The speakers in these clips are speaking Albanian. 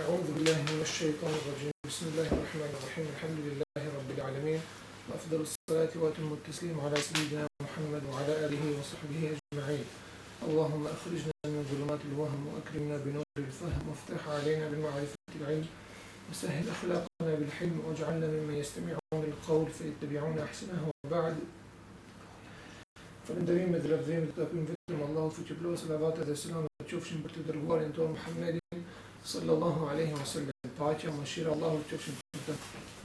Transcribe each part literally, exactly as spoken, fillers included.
أعوذ بالله من الشيطان الرجيم. بسم الله الرحمن الرحيم. الحمد لله رب العالمين، وأفضل الصلاة وأتم التسليم على سيدنا محمد وعلى آله وصحبه أجمعين. اللهم أخرجنا من ظلمات الوهم وأكرمنا بنور الفهم، وافتح علينا بمعرفة العلم، وسهل أخلاقنا بالحلم، واجعلنا ممن يستمعون القول فيتبعون أحسنه. وبعد، فالندرين مثل الذين تكون فتم الله في جبلوس صلوات السلام وتشوفشن برتدر الوالي انتو محمد صلى الله عليه وسلم. Pacha mëshira Allahu të qofshin të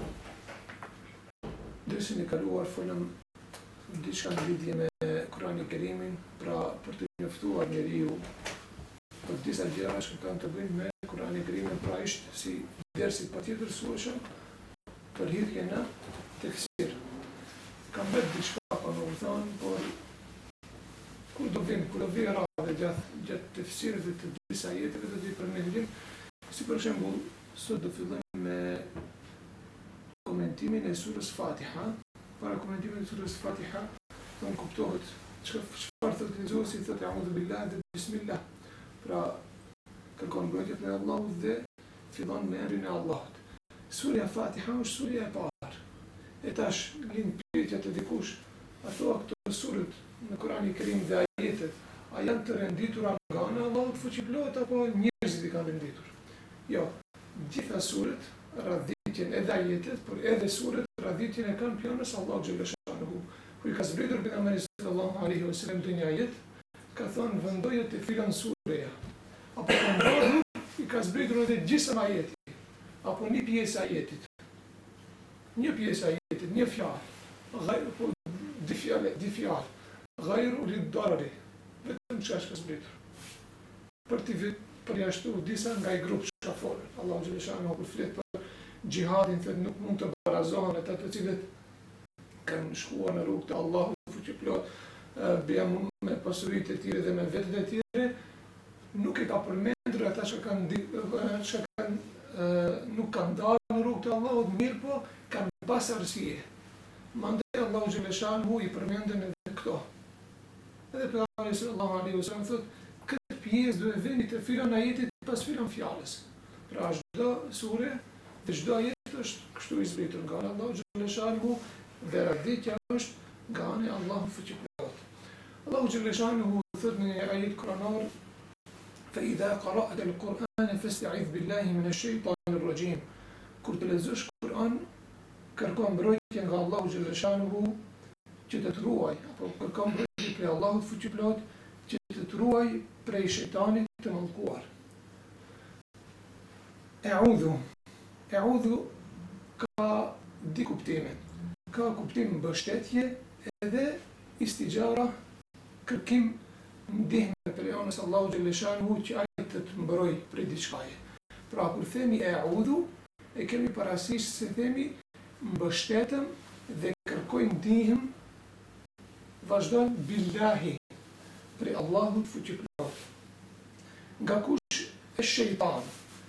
Dresin e kaluar folëm diçka në lidhje me Kur'anin e Kerimin, pra për të njoftuar njeriu për disa gjëra që kanë të bëjnë me Kur'anin e Kerimin, pra ishte si dersi patjetër suheshëm për hyrje në tefsir. Kam vetë diçka pa më u thënë, por kur do vim, kur do vi rradhe gjatë gjatë tefsirëve të disa jetëve do t'i përmendim, si për shembull sot do fillojmë me komentimin e surës Fatiha. Para komentimit e surës Fatiha, do të kuptohet çfarë thotë lexuesi, thotë a'udhu billahi dhe bismillah. Pra kërkon mbrojtje prej Allahut dhe fillon me emrin e Allahut. Surja Fatiha është surja e parë. E tash lind pyetja të dikush, ato këto surët në Kur'anin e Kerim dhe ajetet, a janë të renditura nga ana e Allahut fuqiplot apo njerëzit i kanë renditur? Jo, gjitha surët radhitjen edhe ajetet, por edhe surët radhitjen e kanë pjonës Allahu xhalla shanuhu. Kur i ka zbritur pejgamberi sallallahu alaihi wasallam të një ajet, ka thënë vendoje të filan sureja. Apo vendohu i ka zbritur edhe gjithë ajeti, apo një pjesë ajetit. Një pjesë ajetit, një fjalë, ghayr po di fjalë, di fjalë. Ghayru lid-darari. Vetëm çka është zbritur. Për të vetë përjashtu disa nga i grupë që ka folën. Allahu xhalla shanuhu kur flet për xhihadin, thotë nuk mund të barazohen ata të cilët kanë shkuar në rrugën e Allahut fuqiplot, bëjmë me pasuritë e tyre dhe me vetët e tyre, nuk e ka përmendur ata që kanë që kanë nuk kanë dalë në rrugën e Allahut, mirë po kanë pas arsye. Mandej Allahu xhalla shanuhu i përmendën edhe këto. Edhe pejgamberi sallallahu alaihi wasallam thotë pjesë duhet veni të filan ajetit pas filan fjalës. Pra çdo sure dhe çdo ajet është kështu i zbritur nga Allahu xhalla shanuhu dhe radhitja është nga ana e Allahut fuqiplot. Allahu xhalla shanuhu thotë në një ajet kuranor: "Fa idha qara'ta al-Qur'ana fasta'idh billahi minash shaytanir rajim." Kur të lexosh Kur'an, kërko mbrojtje nga Allahu xhalla shanuhu që të ruaj, apo kërko mbrojtje prej Allahut fuqiplot që të të ruaj prej shejtanit të mallkuar. E'udhu. E'udhu ka di kuptime. Ka kuptim mbështetje edhe istigjara, kërkim ndihme prej anës Allahu xhalla shanuhu që ai të të mbroj prej diçkaje. Pra kur themi e'udhu, e kemi parasysh se themi mbështetem dhe kërkoj ndihmë, vazhdon billahi, prej Allahut fuqiplot. Nga kush e shejtan?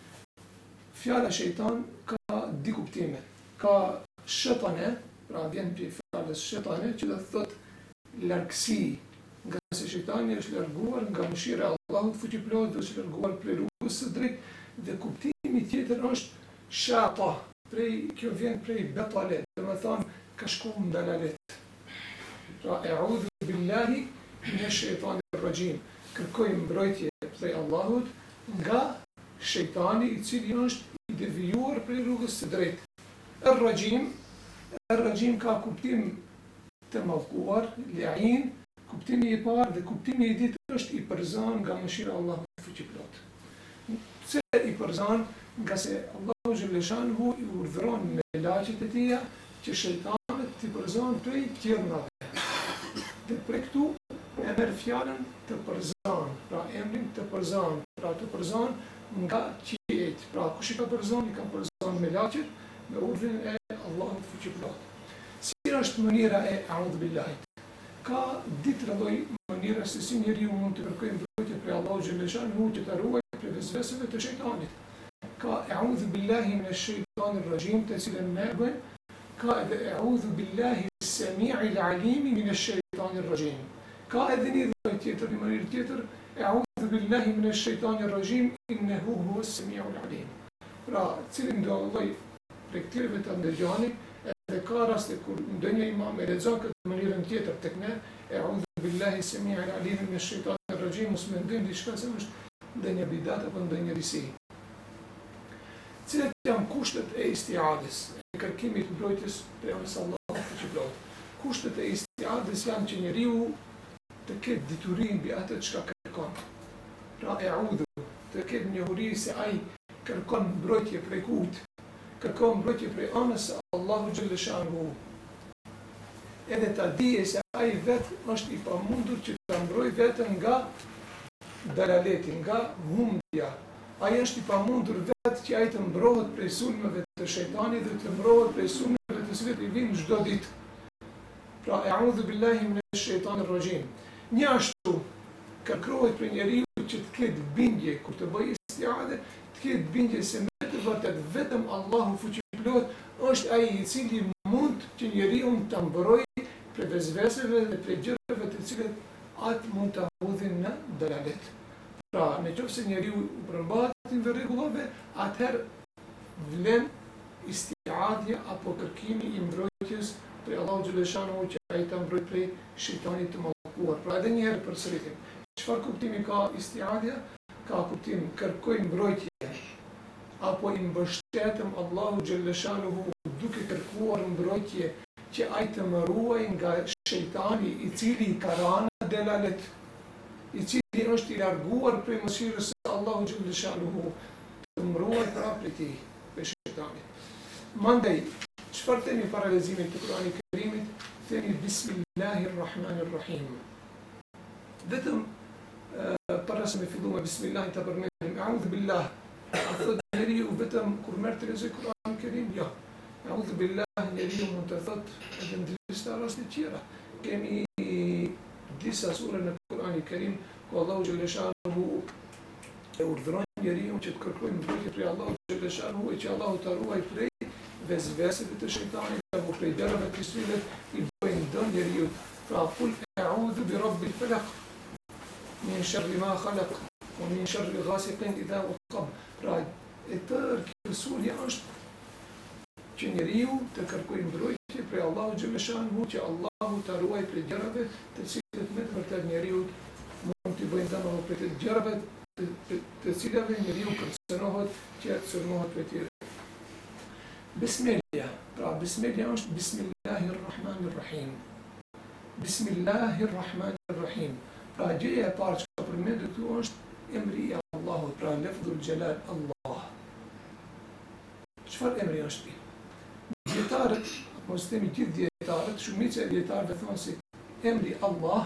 Fjala shejtan ka di kuptime. Ka shetane, pra vjen prej fjalës shetane, që do të thotë largësi, nga se shejtani është larguar nga mëshira e Allahut fuqiplot, dhe është larguar prej rrugës së drejtë, dhe kuptimi tjetër është shata, prej kjo vjen prej betale, domethënë ka shkuar në dalalet. Pra e'udhu billahi minash shaytanir rajim. Kërkoj mbrojtje prej Allahut nga shejtani i cili është i devijuar prej rrugës së drejtë. Ar-rajim, ar-rajim ka kuptim të mallkuar, la'in, kuptimi i parë dhe kuptimi i dytë është i përzan nga mëshira e Allahut fuqiplot. Pse i përzan? Nga se Allahu xhalla shanuhu i urdhëron me laqet e tija që shejtanët të përzan prej tjernave. Dhe prej këtu e merr fjalën të përzan, pra emrin të përzan, pra të përzan nga qiejt. Pra kush i ka përzan, i ka përzan me laqet, me urdhën e Allahut fuqiplot. Si është mënyra e a'udhu billahi? Ka ditë lloj mënyra se si njeriu mund të kërkojë mbrojtje prej Allahut xhalla shanuhu që ta ruajë prej vezveseve të shejtanit. Ka a'udhu billahi minash shaytanir rajim, të cilën ne bëjmë. Ka edhe a'udhu billahi as-sami'il 'alim minash shaytanir rajim. Ka edhe një lloj tjetër, një mënyrë tjetër, a'udhu billahi minash shaytanir rajim, innahu huwas sami'ul 'alim. Pra, cilin do lloj prej këtyre të ndëgjoni, edhe ka raste kur ndonjë imam e lexon këtë mënyrën tjetër tek ne, e'udhu billahi semi'il alim minash shaitanir rajim, mos mendojmë diçka se është ndonjë bidat apo ndonjë risi. Cilat janë kushtet e istiadës, e kërkimit mbrojtjes prej Allahut të çplot. Kushtet e istiadës janë që njeriu të ketë dituri mbi atë çka kërkon. Pra, e'udhu, të ketë njohuri se ai kërkon mbrojtje prej kujt, kërkon mbrojtje prej anës së Allahu xhalla shanuhu. Edhe ta dije se ai vetë është i pamundur që ta mbrojë veten nga dalaleti, nga humbja. Ai është i pamundur vetë që ai të mbrohet prej sulmeve të shejtanit dhe të mbrohet prej sulmeve të cilat i vijnë çdo ditë. Pra, e'udhu billahi minash shaitanir rajim. Një ashtu kërkohet për njeriu që të ketë bindje kur të bëjë istiadë, të ketë bindje se me të vërtet vetëm Allahu fuqiplot është ai i cili mund që njeriu të mbrojë prej vezveseve dhe prej gjërave të cilat atë mund të hodhin në dalalet. Pra, nëse njeriu u përmbahet në rregullave, atëherë vlen istiadja apo kërkimi i mbrojtjes prej Allahu xhalla shanuhu që ai të mbrojë prej shejtanit të mallkuar. Pra, edhe një herë përsëritim. Çfarë kuptimi ka istiadja? Ka kuptim kërkoj mbrojtje apo i mbështetëm Allahu xhalla shanuhu duke kërkuar mbrojtje që ai të më ruaj nga shejtani i cili ka rënë delalet, i cili është i larguar prej mëshirës së Allahu xhalla shanuhu, të më ruaj pra prej tij, prej shejtanit. Mandej, çfarë themi para leximit të Kuranit Kerimit? Themi Bismillahirrahmanirrahim. Vetëm para se me fillu me Bismillah të përmendim, e'udhu billah, a thot njeriu vetëm kur merr të lexoj Kur'anin Kerim? Jo. E'udhu billah njeriu mund të thot edhe në disa raste të tjera. Kemi disa sura në Kur'anin Kerim ku Allahu xhalla shanuhu e urdhëron njeriu që të kërkojë mbrojtje prej Allahu xhalla shanuhu e që Allahu ta ruaj prej vezveseve të shejtanit apo prej gjërave të cilat i bëjnë dëm njeriu. Pra, kul e'udhu bi rabbil falaq min sharri ma khalaq wa min sharri ghasiqin idha waqab. Pra, e tërë kjo surja është që njeriu të kërkojë mbrojtje prej Allahu xhalla shanuhu që Allahu ta ruaj prej gjërave të cilat me të vërtetë njeriu mund t'i bëjnë dëm apo prej gjërave të, të, të cilave njeriu kërcënohet që të sulmohet prej tyre. Bismillah. Pra, Bismillah është Bismillahirrahmanirrahim. Bismillahirrahmanirrahim. Pra, gjëja e parë që ka përmendur këtu është emri i Allahut, pra lafdhul jalal Allah. Çfarë emri është ky? Dietarët, apo themi gjithë dietarët, shumica e dietarëve thonë se emri Allah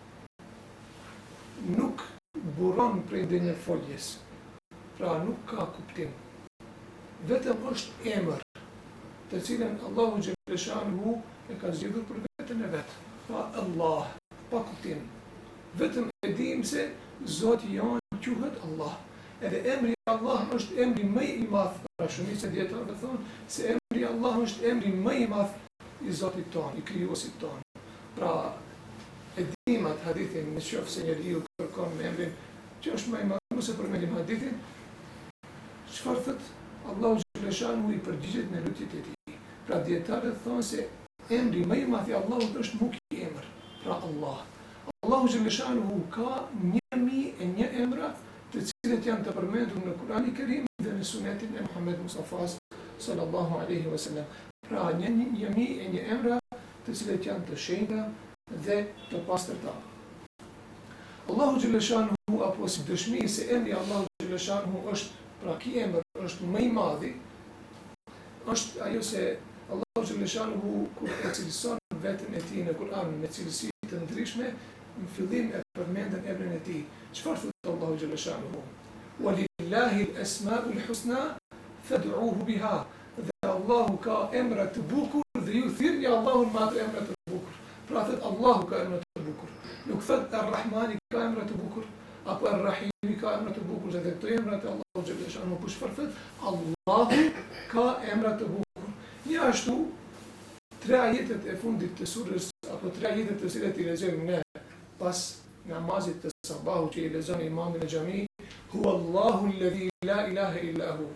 nuk buron prej ndonjë foljes. Pra, nuk ka kuptim. Vetëm është emër të cilën Allahu xhalla shanuhu e ka zgjedhur për veten e vet. Pra, Allah, pa kuptim. Vetëm e dim se Zoti jonë quhet Allah. Edhe emri Allah është emri më i madh. Pra, shumica e dietarëve thonë se emri Allah është emri më i madh i Zotit tonë, i krijuesit tonë. Pra, e dim atë hadithin, nëse njeriu kërkon me emrin që është më i madh, mos e përmendim hadithin. Çfarë thot Allahu xhalla shanuhu i përgjigjet në lutjet e tij. Pra, dietarët thonë se emri më i madh i Allahut është muki emër. Pra, Allah. Allahu xhalla shanuhu ka një mijë e një emra të cilët janë të përmendur në Kur'anin Kerim dhe në Sunetin e Muhamedit Mustafa sallallahu alaihi wasallam. Pra, një një mijë e një emra të cilët janë të shenjta dhe të pastërta. Allahu xhalla shanuhu apo si dëshmi se emri Allahu xhalla shanuhu është, pra, ky emër është më i madhi, është ajo se Allahu xhalla shanuhu kur e cilëson veten e tij në Kur'an me cilësi të ndryshme, në fillim e përmendën emrin e tij. Çfarë thot Allahu xhalla shanuhu? Walillahi al-asma'ul husna fad'uhu biha. Dhe Allahu ka emra të bukur dhe ju thirrni Allahun me ato emra të bukur. Pra, thot Allahu ka emra të bukur. Nuk thot Ar-Rahmani ka emra të bukur apo Ar-Rahimi ka emra të bukur, dhe këto emra të Allahu xhalla shanuhu po çfarë thot? Allahu ka emra të bukur. Një ashtu tre ajetet e fundit të surës apo tre ajetet të cilat i lexojmë ne pas namazit të sabahut që i lexon imami në xhami, huwa Allahu alladhi la ilaha illa hu.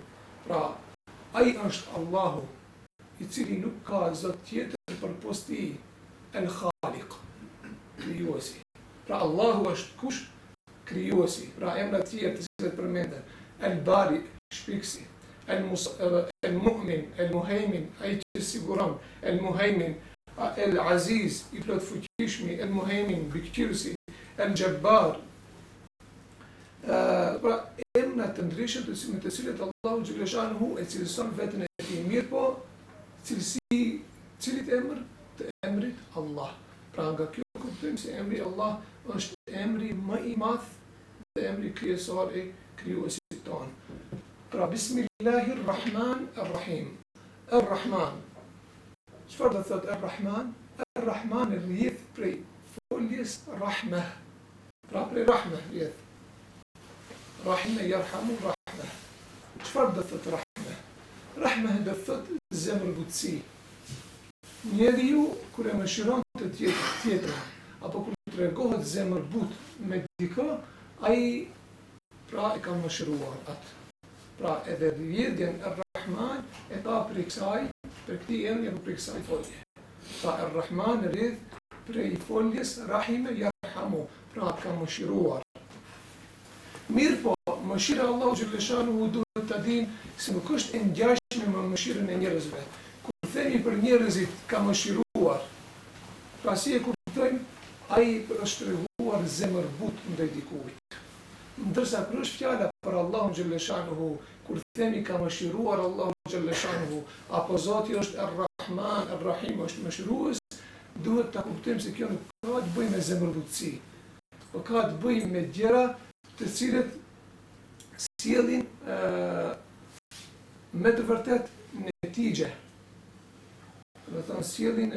Pra, ai është Allahu i cili nuk ka zot tjetër përpost tij, El Khaliq, krijuesi. Pra Allahu është kush? Krijuesi. Pra emrat e tjerë të cilët përmenden, El Bari, shpikësi, El Mu'min, El Muhaymin, ai që siguron, El Muhaymin, El Aziz, i plot fuqishmi, El Muhaymin, bikqyrësi, El Jabbar. Pra emra të ndryshëm me të cilët Allahu xhaleshanuhu e cilëson veten e tij, mirë po cilësi, cilit emër? Të emrit Allah. Pra nga kjo kuptojmë se emri Allah është emri më i madh dhe emri krijesor i krijuesit tonë. Pra Bismillahirrahmanirrahim. Ar-Rahman. Çfarë do thotë Ar-Rahman? Ar-Rahman rrjedh prej foljes Rahme. Pra prej Rahme rrjedh. Rahime yarhamu Rahme. Çfarë do thotë Rahme? Rahme do thotë zemërbutësi. Njeriu kur e mëshiron të tjetër, apo kur tregohet zemërbut me dikë, ai pra e ka mëshiruar atë. Pra edhe rrjedhjen e Rahman e ka prej kësaj, për këtij emri apo prej kësaj folje. Pra Ar-Rahman rrjedh prej foljes Rahime yarhamu, pra ka mëshiruar. Mirë po, mëshira e Allahu xhaleshanuhu duhet ta dinë se nuk është e ngjashme me mëshirën e njerëzve. Kur themi për njerëzit ka mëshiruar, pra si e kuptojmë, ai është treguar zemërbut ndaj dikujt. Ndërsa kur është fjala për Allahun xhaleshanuhu, kur themi ka mëshiruar Allahu xhaleshanuhu, apo Zoti është Ar-Rahman, Ar-Rahim është mëshirues, duhet ta kuptojmë se kjo nuk ka të bëjë me zemërbutësi, por ka të bëjë me gjëra të cilët sjellin me të vërtet netigje. Do të thonë sjellin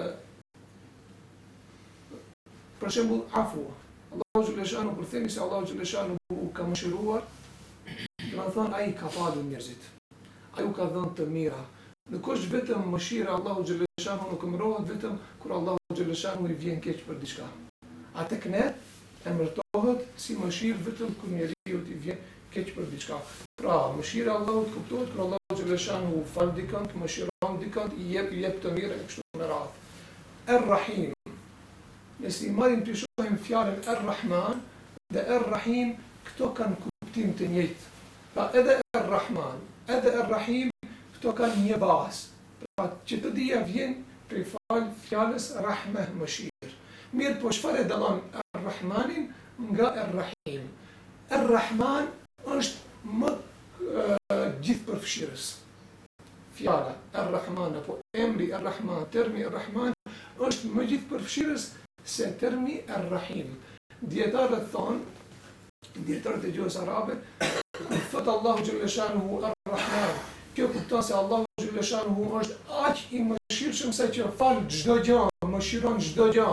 për shembull afu. Allahu xhaleshanuhu kur themi se Allahu xhaleshanuhu ka mëshiruar, do të thonë ai ka falur njerëzit. Ai u ka dhënë të mira. Nuk është vetëm mëshira Allahu xhaleshanuhu, nuk mërohet vetëm kur Allahu xhaleshanuhu i vjen keq për diçka. Atë këne emërtohet si mëshirë vetëm kur njeriu i vjen keq për diçka. Pra, mëshira e Allahut kuptohet kur Allahu xhaleshanuhu fal dikant, mëshiron dikant, i jep i jep të mirë e kështu me radhë. Ar-Rahim. Nëse i marrim të shohim fjalën Ar-Rahman dhe Ar-Rahim, këto kanë kuptim të njëjtë. Pra edhe Ar-Rahman, edhe Ar-Rahim, këto kanë një bazë. Pra që të dija vjen prej fal fjalës Rahme, mëshirë. Mirë po çfarë e dallon Ar-Rahmanin nga Ar-Rahim? Ar-Rahman është më gjithëpërfshirës. Fjala Ar-Rahman apo emri Ar-Rahman, termi Ar-Rahman është më gjithëpërfshirës se termi Ar-Rahim. Dietarët thonë, dietarët e gjuhës arabe, kur thot Allahu xhaleshanuhu Ar-Rahman, kjo kupton se Allahu xhaleshanuhu është aq i mëshirshëm sa që fal çdo gjë, mëshiron çdo gjë.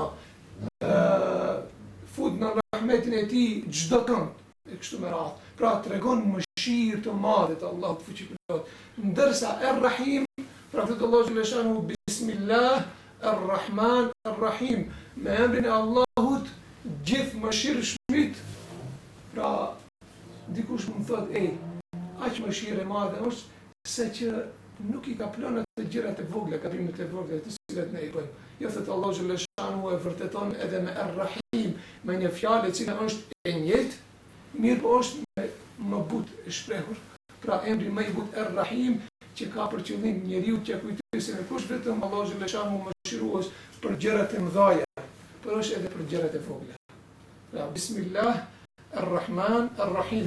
Fut në rahmetin e tij çdo kënd, e kështu me radhë. Pra tregon mëshirë të madhe të Allahut fuqiplot. Ndërsa Ar-Rahim, pra thot Allahu xhaleshanuhu Bismillah Ar-Rahman Ar-Rahim, me emrin e Allahut gjithë mëshirshmit. Pra dikush më thot, ej, aq mëshirë e madhe është se që nuk i ka planë të gjërat e vogla, gabimet e vogla të cilat ne i bëjmë. Jo thot Allahu xhaleshanuhu e vërteton edhe me Ar-Rahim, me një fjalë e cila është e njëjtë, mirë po është me më butë e shprehur. Pra emri më i butë Ar-Rahim, që ka për qëllim njeriu që kujtoj se nuk është vetëm Allahu xhaleshanuhu mëshirues për gjërat e mëdha, por është edhe për gjërat e vogla. Pra Bismillah Ar-Rahman Ar-Rahim.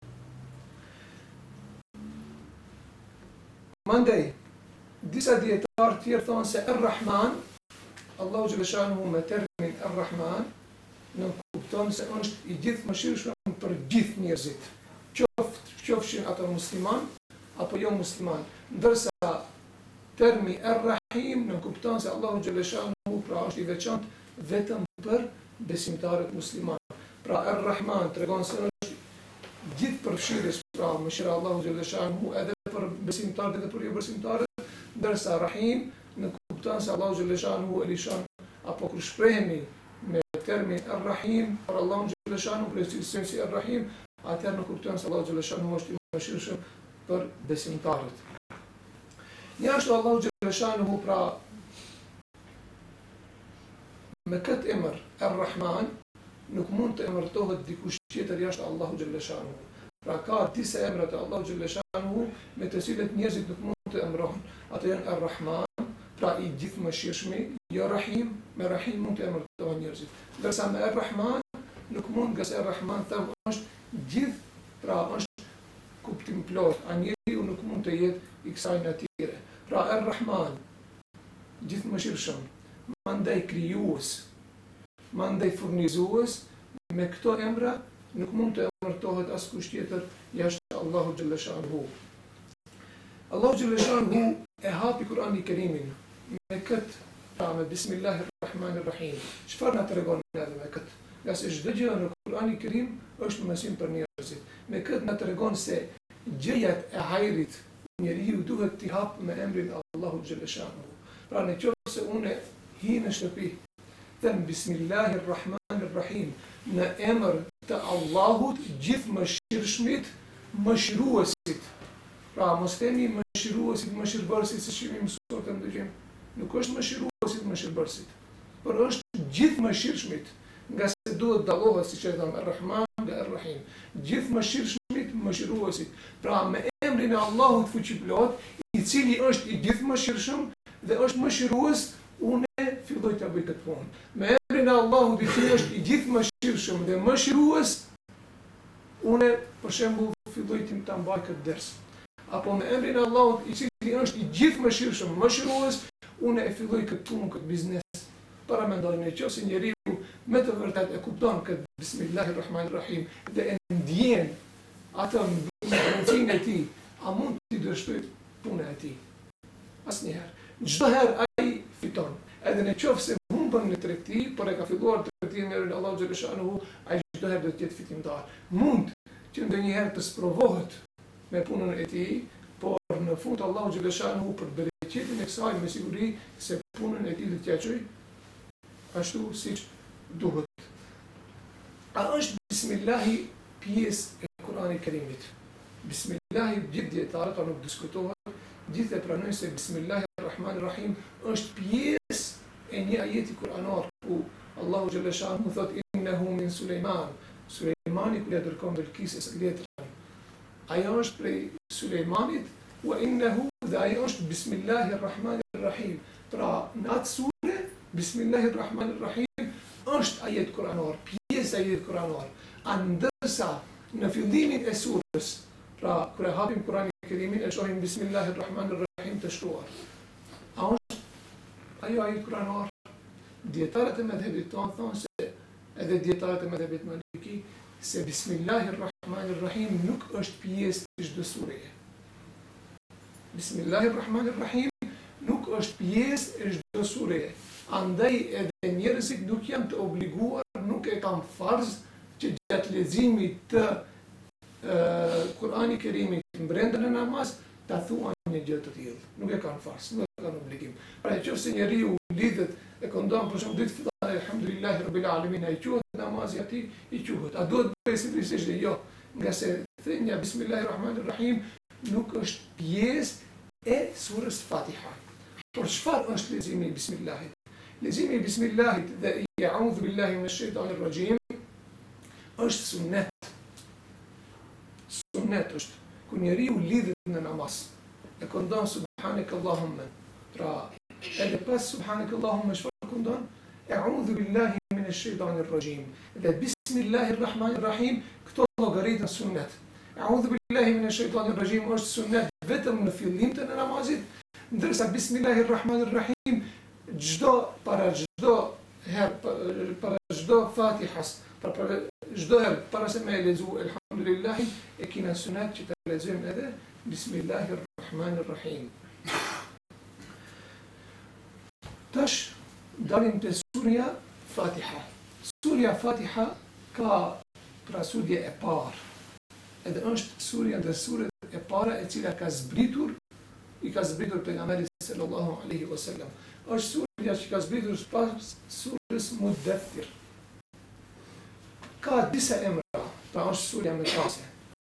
Mandej, disa dietarë tjerë thonë se Ar-Rahman, Allahu xhaleshanuhu me termin Ar-Rahman, nuk kupton se është i gjithë mëshirshëm për gjithë njerëzit, qoft qofshin ato musliman apo jo musliman. Ndërsa termi Ar-Rahim nuk kupton se Allahu xhaleshanuhu pra është i veçantë vetëm për besimtarët musliman. Pra Ar-Rahman tregon se është gjithë përfshirës, pra mëshira Allahu xhaleshanuhu edhe për besimtarët edhe për jo besimtarët, ndërsa Rahim nuk kupton se Allahu xhaleshanuhu e lishon apo kur shprehemi me termin Ar-Rahim për Allahun xhaleshanuhu për cilësinë si Ar-Rahim, atëherë nuk kupton se Allahu xhaleshanuhu është i mëshirshëm për besimtarët. Njashtu Allahu xhalla shanuhu pra me këtë emër Ar-Rahman nuk mund të emërtohet dikush tjetër jashtë Allahu xhalla shanuhu. Pra ka disa emra të Allahu xhalla shanuhu me të cilët njerëzit nuk mund të emërohen. Ato janë Ar-Rahman, pra i gjithëmëshirshmi, jo Rahim, me Rahim mund të emërtohen njerëzit. Ndërsa me Ar-Rahman nuk mund, nga se Ar-Rahman thëmë është gjithë, pra është kuptim plot, a njeriu nuk mund të jetë i kësaj natyre. Pra Ar-Rahman, gjithëmëshirshëm, mandej krijues, mandej furnizues, me këto emra nuk mund të emërtohet askush tjetër jashtë Allahu xhalla shanuhu. Allahu xhalla shanuhu e hapi Kur'anin e Kerimin me këtë, pra me Bismillahirrahmanirrahim. Çfarë na tregon edhe me këtë? Nga se çdo gjë në Kur'anin e Kerim është mësim për njerëzit. Me këtë na tregon se gjëjat e hajrit njeriu duhet t'i hap me emrin Allahu xhalla shanuhu. Pra nëse unë hi në shtëpi, them Bismillahirrahmanirrahim, në emër të Allahut gjithëmëshirshmit, mëshiruesit. Pra mos themi mëshiruesit, mëshirbërësit, si shihemi mësuar të ndëgjim. Nuk është mëshiruesit, mëshirbërësit, por është gjithëmëshirshmit, nga se duhet dallohet, siç e them, Ar-Rahman nga Ar-Rahim. Gjithëmëshirshmit, mëshiruesit. Pra me emrin e Allahut fuqiplot, i cili është i gjithëmëshirshëm dhe është mëshirues, unë filloj të bëj këtë punë. Me emrin e Allahut i cili është i gjithëmëshirshëm dhe mëshirues, unë për shembull filloj të ta mbaj këtë ders. Apo me emrin e Allahut i cili është i gjithëmëshirshëm, mëshirues, unë e filloj këtë punë, këtë biznes. Para mendoj nëse njeriu me të vërtet e kupton këtë Bismillahirrahmanirrahim dhe e ndjen atë rëndësinë e tij, a mund t'i dështoj punën e tij? Asnjëherë. Çdo herë ai fiton. Edhe nëse humbën në tregti, por e ka filluar tregtin me Allahu xhalla shanuhu, ai çdo herë do të jetë fitimtar. Mund që ndonjëherë të sprovohet me punën e tij, por në fund Allahu xhalla shanuhu për bereqetin e kësaj me siguri se punën e tij do t'ia çojë ashtu siç duhet. A është Bismillahi pjesë e Kur'anit Kerimit? Bismillahi gjithë dietarët nuk diskutohet, gjithë e pranojnë se Bismillahirrahmanirrahim është pjesë e një ajeti kuranor ku Allahu xhalla shanuhu thot innehu min Sulejman. Sulejmani kur ia dërkon Belkisës letrën. Ajo është prej Sulejmanit wa innehu dhe ajo është Bismillahirrahmanirrahim. Pra në atë sure Bismillahirrahmanirrahim është ajet kuranor, pjesë ajet kuranor. Ndërsa në fillimin e surës, pra kur e hapim Kur'anin e Kerimin e shohim Bismillahirrahmanirrahim të shkruar. A është ajo ajet kuranor? Dietarët e mëdhëbit tonë thonë se edhe dietarët e mëdhëbit maliki se Bismillahirrahmanirrahim nuk është pjesë e çdo sureje. Bismillahirrahmanirrahim nuk është pjesë e çdo sureje. Andaj edhe njerëzit nuk janë të obliguar, nuk e kanë farz që gjatë leximit të uh, Kur'anit Kerimit brenda në namaz ta thuan një gjë të tillë. Nuk e kanë farz, nuk e kanë obligim. Pra nëse njeriu lidhet e këndon për shembull ditë fillon elhamdulillahi rabbil alamin, ai quhet namazi atij, i quhet. A duhet bëj sigurisht jo, nga se thënia Bismillahirrahmanirrahim nuk është pjesë e surës Fatiha. Por çfarë është leximi i Bismillahit? Leximi i Bismillahit dhe i a'udhu billahi minash shaitanir rajim është sunnet. Sunnet është kur njeriu lidhet në namaz e këndon subhanakallahumma. Pra edhe pas subhanakallahumma çfarë këndon? A'udhu billahi minash shaitanir rajim. Dhe Bismillahirrahmanirrahim këto llogaritën sunnet. A'udhu billahi minash shaitanir rajim është sunnet vetëm në fillim të namazit, ndërsa Bismillahirrahmanirrahim çdo para çdo herë para çdo Fatihas, para çdo herë para se me lexu elhamdulillah e kina sunnet që të lexojmë edhe Bismillahirrahmanirrahim. Tash dalim te surja Fatiha. Surja Fatiha ka pra surje e parë. Edhe është surja dhe suret e para e cila ka zbritur i ka zbritur pejgamberi sallallahu alaihi wasallam. Është surja që ka zbritur pas surës Muddathir. Ka disa emra, pra është surja mekase.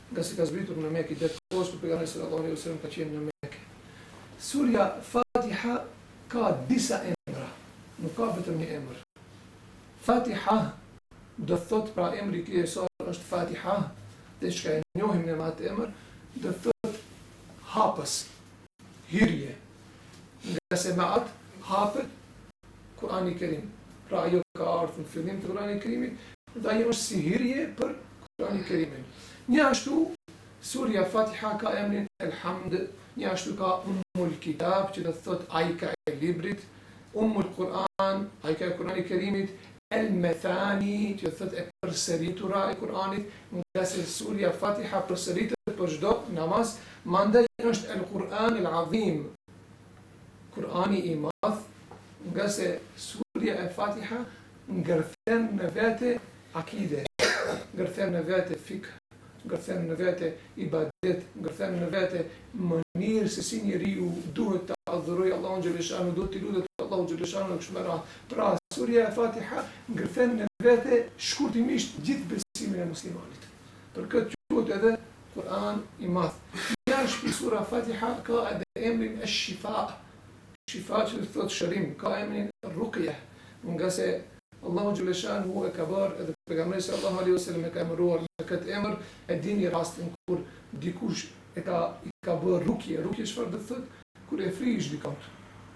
nga si ka zbritur në Mekë, dhe të kohës për pejgamberin sallallahu alaihi wasallam ka qenë në Mekë. Surja Fatiha ka disa emra, nuk ka vetëm një emër. Fatiha do thot pra emri kryesor është Fatiha, dhe çka e njohim në atë emër, do thot hapës, hyrje. Nga se me atë hapet Kurani Kerim. Pra ajo ka ardhur në fillim të Kurani Kerimit, dhe ajo është si hyrje për Kurani Kerimin. Një ashtu, surja Fatiha ka emrin Elhamd, një ashtu ka Ummul Kitab, që do thot ajka e librit, Ummul Kur'an, ajka e Kurani Kerimit, El Methani, që thot e përsëritura e Kur'anit, nga se surja Fatiha përsëritet për çdo namaz, mandej është El Kur'an El Azim, Kur'ani i madh, nga se surja e Fatiha ngërthen në vete akide, ngërthen në vete fikë, ngërthen në vete ibadet, ngërthen në vete mënyrë se si njeriu duhet të adhurojë Allahun xhaleshanu, duhet të lutet Allahun xhaleshanu kështu me radhë. Pra surja e Fatiha ngërthen në vete shkurtimisht gjithë besimin e muslimanit. Për këtë quhet edhe Kur'an i madh. Jashtë sura Fatiha ka edhe emrin Ash-Shifa. Shifa që thot shërim, ka emrin Ruqya, nga se Allahu xhaleshanu e ka bërë edhe pejgamberi sallallahu alaihi wasallam e ka emëruar me këtë emër. E dini rastin kur dikush e ka i ka bërë rukje. Rukje çfarë do të thotë? Kur e frish dikant.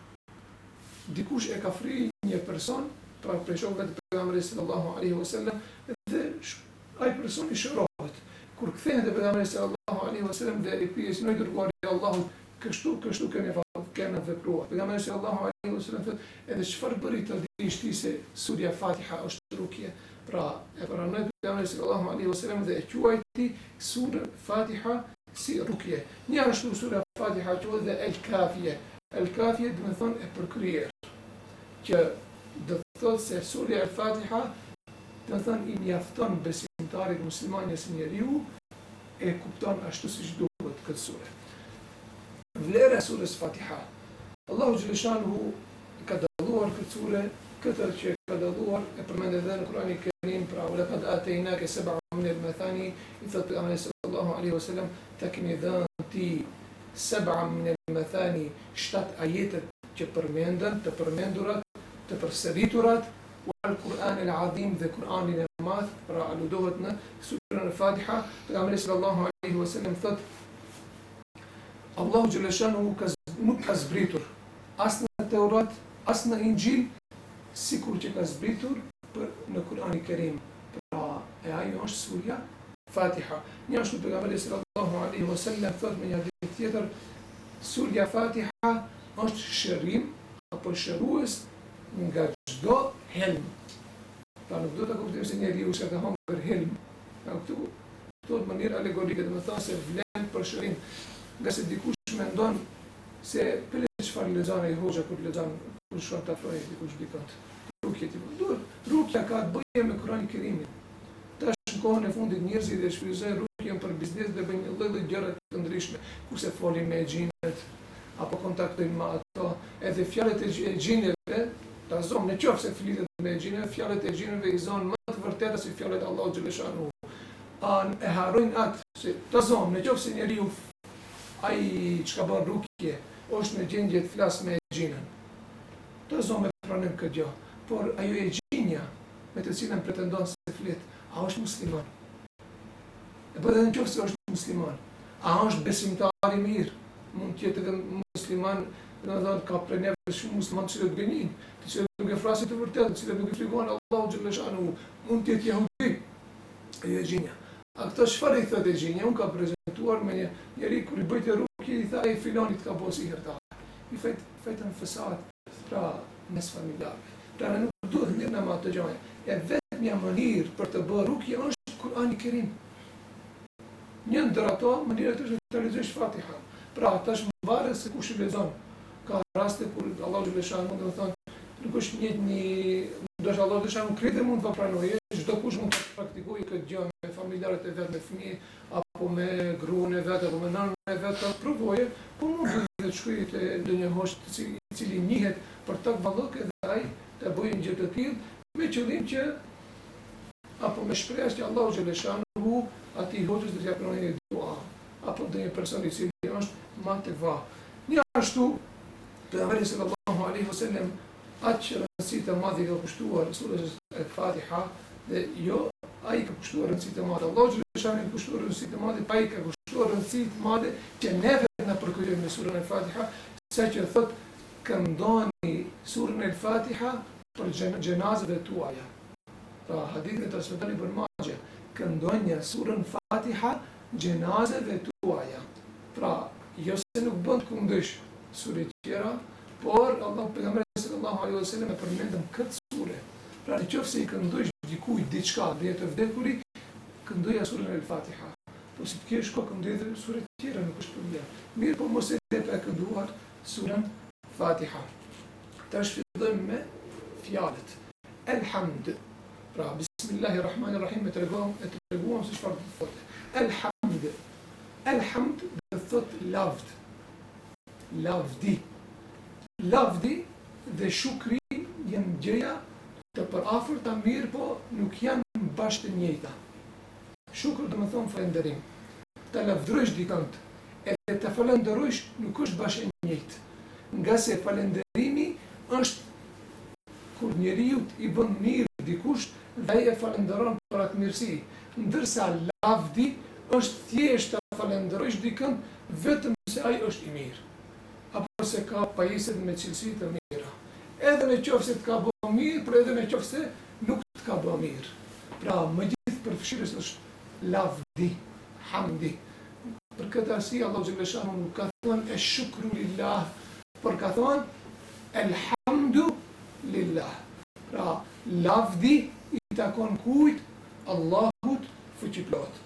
Dikush e ka fri një person, pra prej shokëve të pejgamberit sallallahu alaihi wasallam, dhe ai person i shërohet. Kur kthehet te pejgamberi sallallahu alaihi wasallam dhe i pyet noi dërguari i Allahut, kështu kështu keni kena vepruar. Pejgamberi sallallahu alaihi wasallam thotë edhe çfarë bëri të dish ti se surja Fatiha është rukje. Pra e pranoi pejgamberi sallallahu alaihi wasallam dhe e quajti surën Fatiha si rukje. Një ashtu sura Fatiha quhet dhe El Kafie. El Kafie do të thonë e përkryer. Që do të thotë se surja e Fatiha do të thonë i mjafton besimtarit musliman si njeriu e kupton ashtu siç duhet këtë sure. Vlera e surës Fatiha. Allahu xhaleshanu ka dalluar këtë sure, këtë që ka dalluar e përmendet edhe në Kur'anin e Kerim, pra laqad ataynaaka sab'an min al-mathani, i thotë pejgamberi sallallahu alaihi wasallam, ta kemi dhënë ti sab'an min al-mathani, shtat ajete që përmenden, të përmendurat, të përsëriturat, wal Kur'an al-azim dhe Kur'anin e madh, pra aludohet në surën e Fatiha. Pejgamberi sallallahu alaihi wasallam thotë Allahu xhaleshanu nuk ka zbritur as në Teurat, as në Injil, sikur që ka zbritur për në Kur'anin e Kerim. Pra e ajo është surja Fatiha. Një ashtu pejgamberi sallallahu alaihi wasallam thotë me një hadith tjetër, surja Fatiha është shërim apo shërues nga çdo helm. Pra nuk do të kuptojmë se njeriu që ka humbur helm. Pra këtu thotë në mënyrë alegorike, do të thonë se vlen për shërim. Nga se dikush mendon se për çfarë lexon ai hoxha kur lexon kur shkon të afrojë dikush dikant. Rukja ti duhet. Rukja ka të bëjë me Kur'anin e Kerimin. Tash në kohën e fundit njerëzit e shfrytëzojnë rukjen për biznes dhe bëjnë lloj-lloj gjëra të ndryshme, kurse folin me xhinet apo kontaktojnë me ato, edhe fjalët e xhineve, ta zonë nëse flitet me xhineve, fjalët e xhineve i zonë më të vërteta se fjalët e Allahut xhaleshanu. An e harrojnë atë se ta zonë nëse njeriu ai çka bën rukje është në gjendje të flas me xhinën. Të zonë me pranim këtë gjë, por ajo e xhinja me të cilën pretendon se flet, a është musliman? E po edhe nëse është musliman, a është besimtar i mirë? Mund të jetë edhe musliman, do të thotë ka për neve shumë musliman që të gënin, të cilët nuk e flasin të vërtetë, të cilët nuk e frikojnë Allahu xhaleshanu, mund të jetë jehudi. Ajo e xhinja. A këto çfarë i thotë xhinja? Unë ka prezantuar me një njeri kur i bëjtë rukje i tha ai filonit ka bosi herta. I fet fetën fesat pra mes familjarëve. Pra nuk duhet mirë në atë gjë. E vetmja mënyrë për të bërë rukje është Kur'ani i Kerim. Një ndër ato mënyrat është të lexosh Fatiha. Pra tash varet se kush i lexon. Ka raste kur Allahu xhaleshanu do të thonë nuk është një një do të Allahu xhaleshanu kretë mund të pranojë, çdo kush mund të praktikojë këtë gjë me familjarët e vet, me fëmijë apo me gruan e vet apo me nënën e vet të provojë, po mund të shkojë te ndonjë hosh i cili njihet për të vallok edhe ai të bëjë gjë të tillë me qëllim që apo me shpresë që Allahu xhaleshanu ati hoqës do t'ja pranoj një dua, apo ndonjë person i cili është ma të va. Një ashtu, pejgamberi sallallahu alaihi wasallam aq rëndësi të madhe ka kushtuar surës al-Fatiha dhe jo ai ka kushtuar rëndësi të madhe. Allahu xhaleshani ka kushtuar rëndësi të madhe, pa ai ka kushtuar rëndësi të madhe që neve na përkujtojmë me surën al-Fatiha, sa që thot këndoni surën al-Fatiha për gjenazëve tuaja. Pra hadithin e transmetoni për Majah, këndonja surën Fatiha gjenazëve tuaja. Pra jo se nuk bën të këndosh sure tjera, por Allah pejgamberi sallallahu alaihi wasallam e përmendën këtë sure. Pra nëse i këndosh dikujt diçka dhe të vdekuri, këndoja surën al-Fatiha. Po si të kesh kohë këndoj sure tjera nuk është problem. Mirë, po mos e le pa kënduar surën Fatiha. Tash fillojmë me fjalët. Elhamd. Pra bismillahirrahmanirrahim e treguam e treguam se çfarë do të thotë. Elhamd. Elhamd do të thotë lavd. Lavdi. Lavdi dhe shukri janë gjëja të përafërta, mirë, po nuk janë bashkë të njëjta. Shukr do të thonë falënderim. Ta lavdërosh dikant, edhe ta falënderosh nuk është bashkë e njëjtë. Nga se falënderimi është kur njeriu i bën mirë dikush dhe ai e falënderon për atë mirësi, ndërsa lavdi është thjesht ta falënderosh dikant vetëm se ai është i mirë, apo se ka pajisje me cilësi të mira. Edhe në qoftë se të ka bërë mirë, por edhe në qoftë se nuk të ka bërë mirë. Pra më gjithë përfshirës është lavdi, hamdi. Për këtë arsye Allahu xhaleshanu nuk ka thënë e shukru lillah, por ka thënë elhamdu lillah. Pra lavdi i takon kujt? Allahut fuqiplot.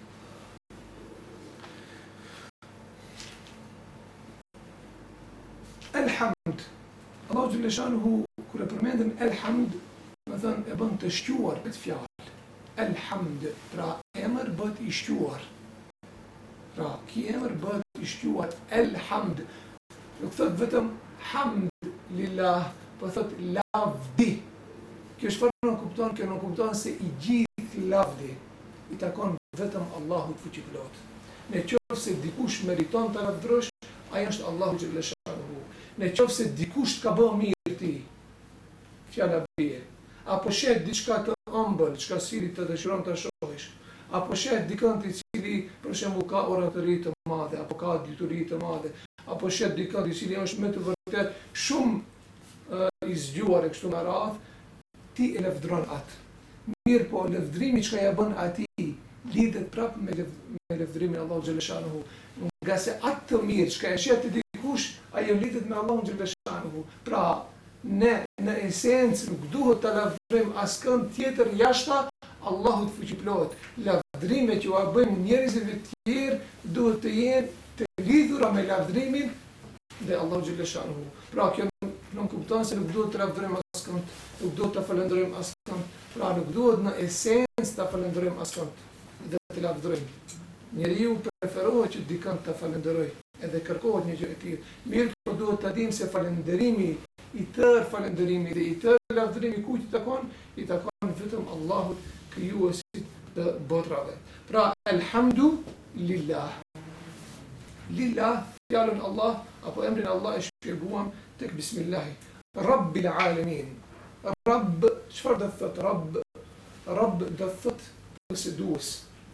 Elhamd. Allahu xhaleshanu kur e përmendën elhamd, do të thënë e bën të shquar këtë fjalë. Elhamd, pra emër bëhet i shquar. Pra, ki emër bëhet i shquar, elhamd. Nuk thot vetëm hamd lillah, po thot lavdi. Kjo çfarë nuk kupton, kjo nuk kupton se i gjithë lavdi i takon vetëm Allahut fuqiplot. Në qoftë se dikush meriton të lavdërosh, ai është Allahu xhaleshanu. Në qoftë se dikush ka bërë mirë ti, fjala bie, apo shet diçka të ëmbël, çka sili të dëshiron ta shohësh, apo shet dikant i cili për shembull ka oratëri të madhe, apo ka dituri të madhe, apo shet dikant i cili është me të vërtet shumë uh, i zgjuar e kështu me radhë, ti e lavdëron atë. Mirë, po lavdërimi çka ja bën atij lidhet prapë me me lavdërimin e Allahut xhaleshanu. Nga se atë të mirë çka e shet dikush, ajo lidhet me Allahun xhaleshanu. Pra ne në esencë nuk duhet të lavdërojmë askënd tjetër jashta Allahut fuqiplot. Lavdërimet që u bëjmë njerëzve të tjerë duhet të jenë të lidhura me lavdërimin dhe Allahu xhaleshanu. Pra kjo nuk kupton se nuk duhet të lavdërojmë askënd, nuk duhet të falënderojmë askënd. Pra nuk duhet në esencë të falënderojmë askënd dhe të lavdërojmë. Njeriu preferohet që dikant të falënderoj, edhe kërkohet një gjë e tillë. Mirë, po duhet të dimë se falënderimi i tërë falënderimi dhe i tërë lavdërimi kujt i takon, i takon vetëm Allahut krijuesit të botrave. Pra elhamdu lillah. Lillah, fjalën Allah apo emrin Allah e shpjeguam tek bismillah. Rabbil alamin. Rabb, çfarë do të thotë Rabb? Rabb do të thotë posëdues.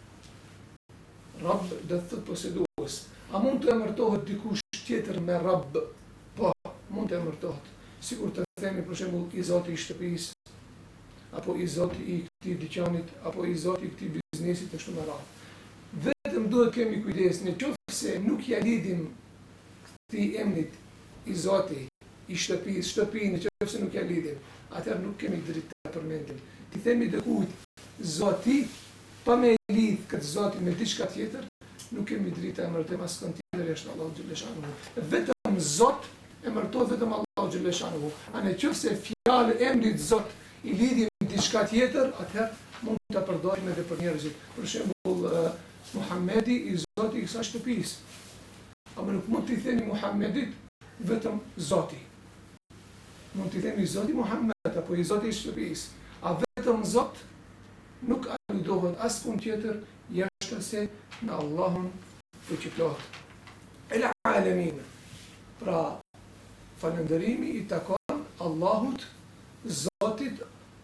Rabb do të thotë posëdues. A mund të emërtohet dikush tjetër me Rabb? Po, mund të emërtohet. Sigur të themi për shembull i zoti i shtëpisë, apo i zoti i këtij dyqanit, apo i zoti i këtij biznesit e kështu me radhë. Vetëm duhet kemi kujdes, nëse nuk ja lidhim këtij emrit i zoti i shtëpisë, shtëpinë, nëse nuk ja lidhim, atëherë nuk kemi drejtë ta përmendim. Ti themi dikujt zoti, pa me lidh këtë zoti me diçka tjetër, nuk kemi drejtë ta emërtojmë askënd tjetër jashtë Allahut xhaleshanu. Vetëm Zot emërtohet vetëm Allahu xhaleshanu. A nëse fjalë emrit Zot i lidhim diçka tjetër, atëherë mund ta përdorim edhe për njerëzit. Për shembull, uh, Muhamedi i Zoti i kësaj shtëpisë. Apo nuk mund t'i themi Muhamedit vetëm Zoti. Mund t'i themi Zoti Muhammed apo i Zoti i shtëpisë. A vetëm Zot nuk aludohet askund tjetër jashtë është se në Allahun fuqiplot. El alamin. Pra, falëndërimi i takon Allahut, Zotit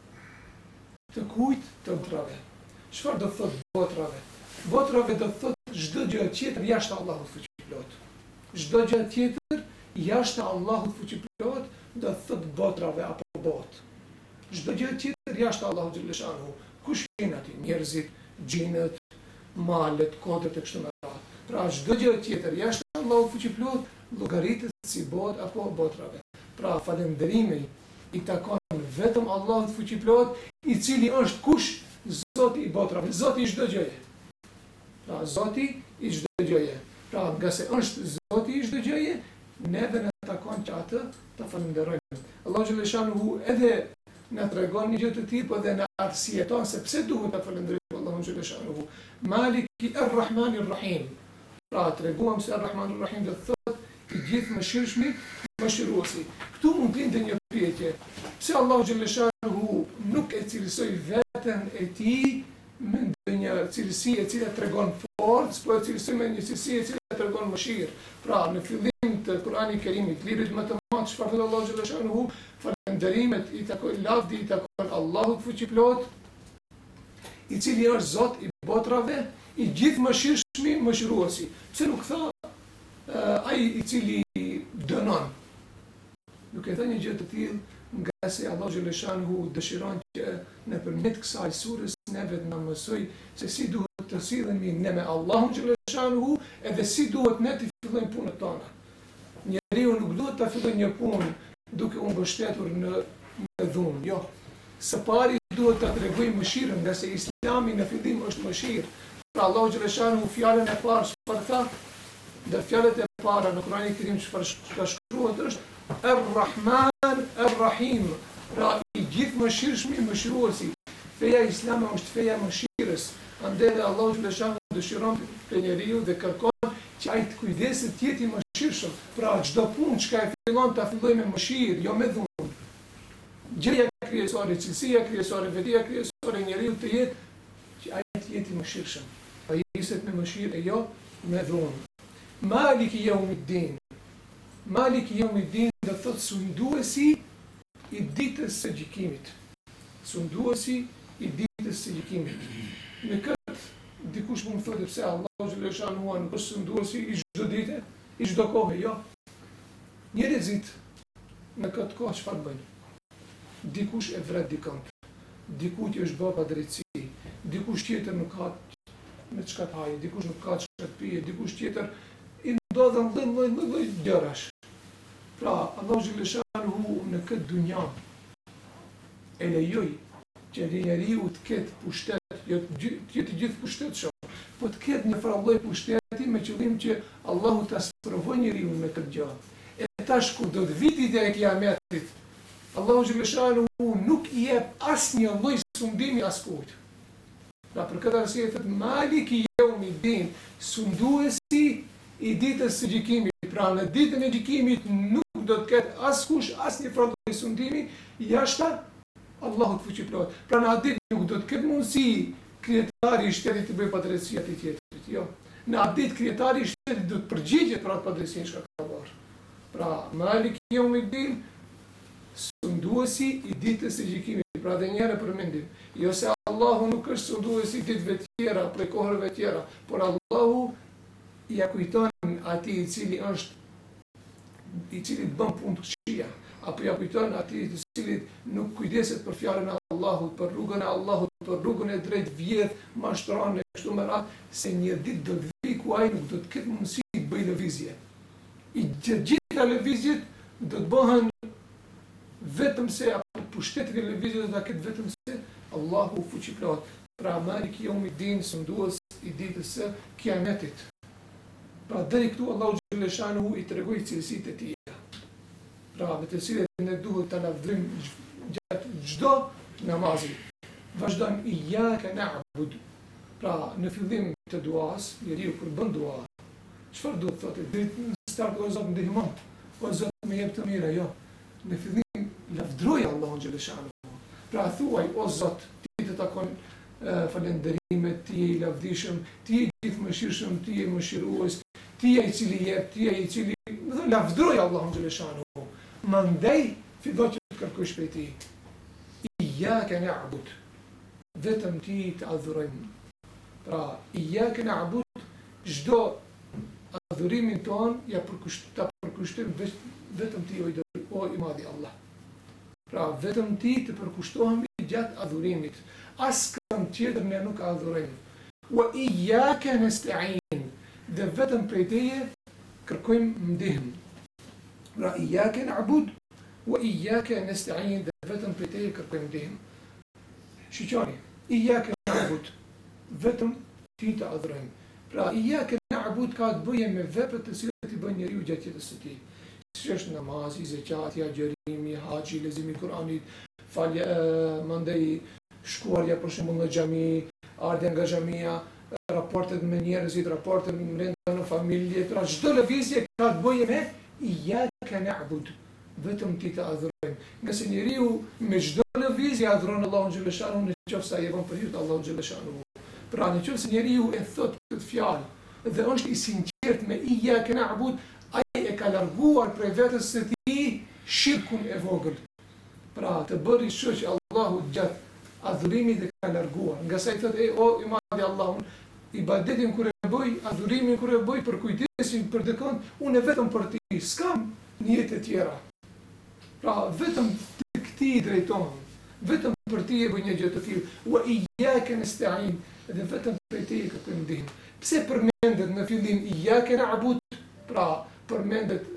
të kujt të botrave. Çfarë do thot botrave? Botrave do thot çdo gjë tjetër jashtë Allahut fuqiplot. Çdo gjë tjetër jashtë Allahut fuqiplot do thot botrave apo bot. Çdo gjë tjetër jashtë Allahut xhaleshahu. Kush janë ati? Njerëzit, xhinët, malet, kodrat e kështu me radhë. Pra çdo gjë tjetër jashtë Allahut fuqiplot llogaritet si bot apo botrave. Pra falënderimi i takon vetëm Allahut fuqiplot, i cili është kush? Zoti i botrave, Zoti i çdo gjëje. Pra Zoti i çdo gjëje. Pra nga se është Zoti i çdo gjëje, neve na takon që atë ta falënderojmë. Allahu xhaleshahu edhe na tregon një gjë të tillë, po dhe na arsyeton se pse duhet ta falënderojmë Allahun xhaleshahu. Maliki ar-Rahmanir Rahim. Pra treguam se ar-Rahmanir Rahim do thotë i gjithë mëshirshmi, mëshiruesi. Këtu mund të lindë një pyetje. Pse Allahu xhaleshahu nuk e cilësoi veten e tij me ndonjë cilësi e cila tregon forcë, po e cilësoi me një cilësi e cila tregon mëshirë. Pra në fillim të Kuranit Kerimit, librit më të madh, çfarë thotë Allahu xhaleshahu? Falënderimet i takojnë, lavdi i takojnë Allahut fuqiplot, i cili është Zot i botrave, i gjithë mëshirshmi, mëshiruesi. Pse nuk tha uh, ai i cili dënon? Nuk e tha një gjë të tillë, nga se Allahu xhaleshahu dëshiron që nëpërmjet kësaj surës neve të na mësoj se si duhet të sillemi ne me Allahun xhaleshahu, edhe si duhet ne të fillojmë punët tona. Njeriu nuk duhet ta fillojë një punë duke u mbështetur në, në dhunë, jo. Së pari duhet ta tregojmë mëshirën, nga se Islami në fillim është mëshirë. Pra Allahu xhaleshahu fjalën e parë çfarë tha? Dhe fjalët e para në Kur'anin e Kerim çfarë ka shkruar është Ar-Rahman Ar-Rahim. Pra i gjithë mëshirshmi, mëshiruesi. Feja islame është feja mëshirës. Andaj Allahu xhaleshahu dëshiron te njeriu dhe kërkon që ai të kujdeset të jetë i mëshirshëm. Pra çdo punë që e fillon ta fillojë me mëshirë, jo me dhunë. Gjëja krijesore, cilësia krijesore, vetia krijesore e njeriu të jetë që ai të jetë i mëshirshëm. Ai jetë me mëshirë e jo me dhunë. Maliki yawmiddin. Maliki yawmiddin do thotë sunduesi i ditës së gjykimit. Sunduesi i ditës së gjykimit. Në këtë dikush mund të thotë pse Allahu xhaleshahu nuk është sunduesi i çdo dite, i çdo kohe, jo. Njerëzit në këtë kohë çfarë bëjnë? Dikush e vret dikën. Dikujt është bërë pa drejtësi, dikush tjetër nuk ka me çka të hajë, dikush nuk ka çka të pijë, dikush tjetër i ndodhen lloj lloj lloj gjërash. Pra, Allahu xhaleshahu në këtë dunja e lejoj që njeriu të ketë pushtet, jo të jetë gjithë pushtetshëm, po të ketë një farë lloj pushteti me qëllim që Allahu ta sprovojë njeriu me këtë gjë. E tash kur do të vi dita e Kiametit, Allahu xhaleshahu nuk i jep asnjë lloj sundimi askujt. Pra për këtë arsye thotë Maliki yawmiddin, sunduesi i ditës së gjykimit. Pra në ditën e gjykimit nuk do të ketë askush asnjë farë sundimi jashtë Allahut fuqiplot. Pra në atë ditë nuk do të ketë mundësi krijetari i shtetit të bëjë padrejtësi atij tjetrit. Jo. Në atë ditë krijetari i shtetit do të përgjigjet për atë padrejtësi që ka bërë. Pra Maliki yawmiddin, sunduesi i ditës së gjykimit. Pra dhe njëherë përmendim, jo se Allahu nuk është sunduesi i ditëve të tjera, prej kohërave të tjera, por Allahu ja kujton atij i cili është i cili bën punë të këqija, apo ja kujton atij i cili nuk kujdeset për fjalën e Allahut, për rrugën e Allahut, për rrugën e drejtë, vjedh, mashtron e kështu me radhë, se një ditë do të vijë ku ai nuk do të ketë mundësi të bëjë lëvizje. I gjitha lëvizjet do të bëhen vetëm se apo pushtetin e lëvizjes do ta ketë vetëm se Allahu fuqiplot. Pra Maliki yawmiddin, sundues i ditës së Kiametit. Pra deri këtu Allahu xhaleshahu i tregoi cilësitë e tij. Pra me të cilët ne duhet ta lavdërijmë gjatë çdo namazi. Vazhdojmë iyyaka na'bud. Pra në fillim të duas, njeriu kur bën dua, çfarë duhet thotë? Drejt në start o Zot ndihmon, o Zot më jep të mira, jo. Në fillim lavdëroj Allahun xhaleshahu. Pra thuaj o Zot, ti të takon falënderimet, ti je i lavdishëm, ti je gjithëmëshirshëm, ti je mëshirues, ti je i cili jep, ti je i cili do lavdroj Allahun xhaleshanu. Mandej filloj që të kërkosh prej tij. Iyyaka na'bud. Vetëm ti të adhurojmë. Pra, iyyaka na'bud, çdo adhurimin ton ja përkushtojmë, përkushtojmë vetëm ti o i madhi Allah. Pra, vetëm ti të përkushtohemi gjatë adhurimit. Askëm tjetër ne nuk adhurojmë. Wa iyyaka nasta'in. Dhe vetëm prej teje kërkojmë ndihmë. Pra, iyyaka na'bud wa iyyaka nasta'in. Dhe vetëm prej teje kërkojmë ndihmë. Shiqoni, iyyaka na'bud. Vetëm ti të adhurojmë. Pra, iyyaka na'bud ka të bëjë me veprat të cilat i bën njeriu gjatë jetës së tij. Si është namazi, zekati, agjerimi, haxhi, leximi i Kuranit, falja, mandej shkuarja për shembull në xhami, ardha nga xhamia, raportet me njerëzit, raportet brenda në familje, pra çdo lëvizje ka të bëjë me iyyaka na'bud. Vetëm ti të adhurojmë. Nga se njeriu me çdo lëvizje adhuron Allahun xhaleshanu nëse ai e bën për hir të Allahut xhaleshanu. Pra nëse njeriu e thot këtë fjalë dhe është i sinqert me iyyaka na'bud, ai e ka larguar prej vetes së tij shirkun e vogël. Pra të bëri shoq Allahu gjatë adhurimit e ka larguar. Nga sa i thotë e o i madhi Allahun, ibadetin kur e bëj, adhurimin kur e bëj për kujdesin për dikon, unë vetëm për ti, s'kam një jetë tjera. Pra vetëm të këtij drejtohem, vetëm për ti e bëj një gjë të tillë. Wa iyyaka nasta'in, dhe vetëm për ti kërkojmë ndihmë. Pse përmendet në fillim iyyaka na'bud? Pra përmendet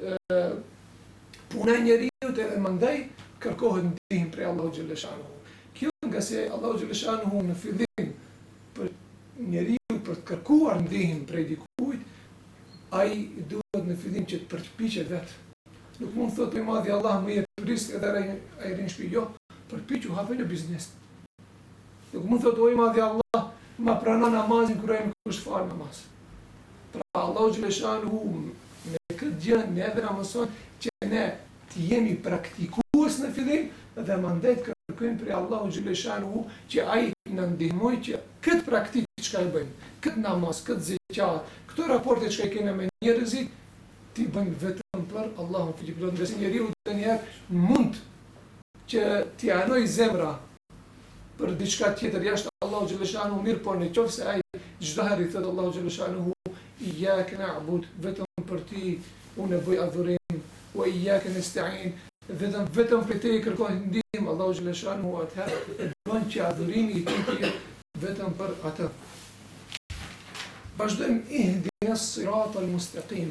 puna e njeriu dhe mandej kërkohet ndihmë prej Allahut xhaleshanu. Kjo nga se Allahu xhaleshanu në fillim për njeriu për të kërkuar ndihmë prej dikujt, ai duhet në fillim që të përpiqet vetë. Nuk mund thotë me madhi Allah më jep risk edhe ai rin shtëpi, jo, përpiqu hapë një biznes. Nuk mund thotë o i madhi Allah ma pranon namazin kur ai nuk është fal namaz. Pra Allahu xhaleshanu me këtë gjë ne edhe na mëson që ne të jemi praktikues në fillim dhe mandej të kërkojmë prej Allahu xhaleshanu që ai na ndihmoj që këtë praktikë çka e bëjmë, këtë namaz, këtë zeqat, këto raporte që kemi me njerëzit, ti bëjmë vetëm për Allahun filiplot. Nga se njeriu ndonjëherë mund që t'i anoj zemra për diçka tjetër jashtë Allahu xhaleshanu, mirë po nëse ai çdo herë i thotë Allahu xhaleshanu iyyaka na'bud, vetëm për ti unë bëj adhurim, wa iyyaka nasta'in, vetëm vetëm për te kërkoj ndihmë, Allahu xhaleshanu atëherë e bën që adhurimi i tij vetëm për atë. Vazhdojmë ihdina as-sirata al-mustaqim.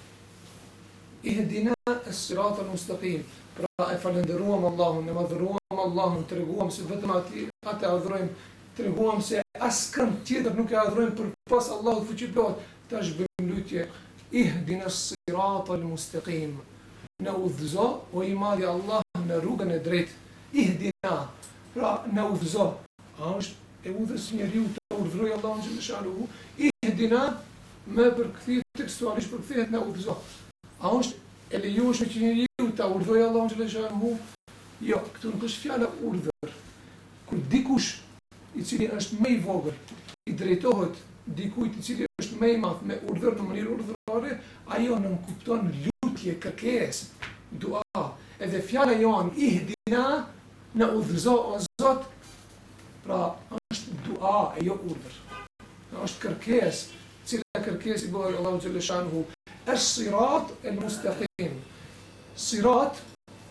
Ihdina as-sirata al-mustaqim. Pra e falenderuam Allahun, e madhëruam Allahun, treguam se vetëm ati atë adhurojmë, treguam se askëm tjetër nuk e adhurojmë përpas Allahut fuqiplot. Tash bëjmë lutje ihdina as-sirata al-mustaqim. Në udhëzo, o i madhi Allah, në rrugën e drejtë. Ihdina, pra në udhëzo. A është e udhës njeriu të urdhërojë Allahun xhaleshanu. Ihdina me përkthyer tekstualisht përkthehet në udhëzo. A është e lejueshme që njeriu të urdhërojë Allahun xhaleshanu? Jo, këtu nuk është fjala urdhër. Kur dikush i cili është më i vogël i drejtohet dikujt i cili është më i madh me urdhër në mënyrë urdhërore, ajo nuk kupton lutje, kërkesë, dua. Edhe fjala jon ihdina në udhëzo o Zot, pra është dua e jo urdhër. Është kërkesë, cila kërkesë i bëhet Allahu xhaleshanu. As-sirat al-mustaqim. Sirat